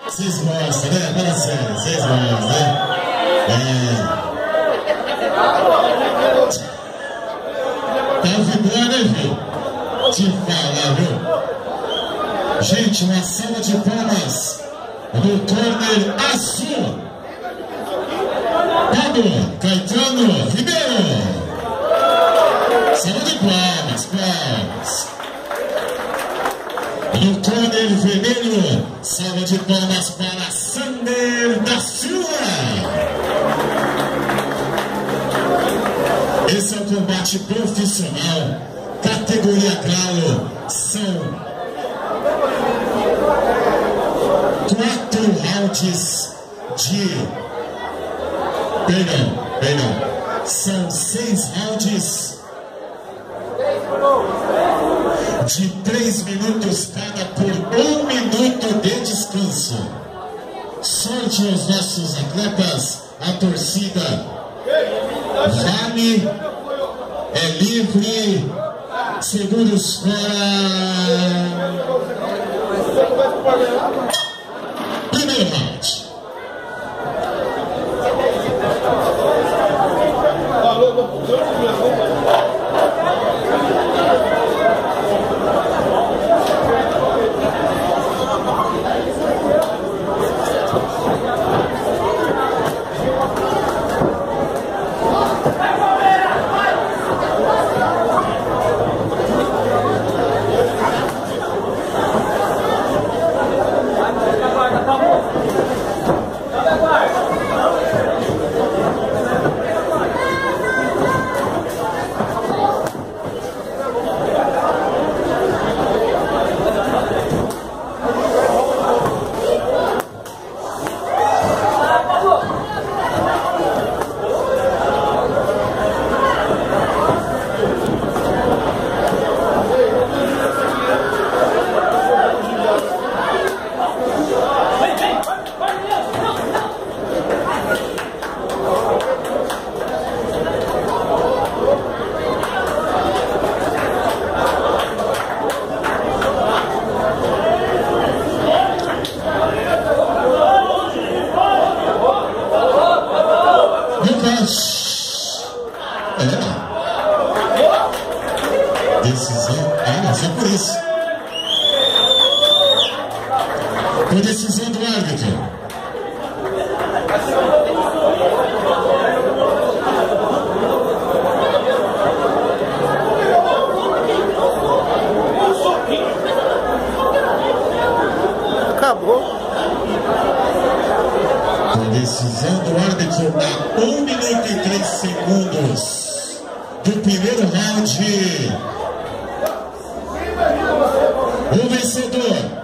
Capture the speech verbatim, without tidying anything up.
Vocês gostam, né? Fala sério, vocês gostam, né? É. Tá vibrando, hein, filho? Te falar, viu? Gente, uma salva de palmas do corner azul. Pablo Caetano Ribeiro. Salva de palmas, palmas. No corner vermelho, salva de palmas para Sander da Silva. Esse é o combate profissional, categoria galo. São quatro rounds de... Perdão, perdão. São seis rounds de três minutos cada por um minuto de descanso. Sorte aos nossos atletas, a torcida vale, é livre, seguros fora. Primeiro round. Decisão, é, só por isso. Por decisão do árbitro. Acabou. Por decisão do árbitro, a um minuto e três segundos do primeiro round. O vencedor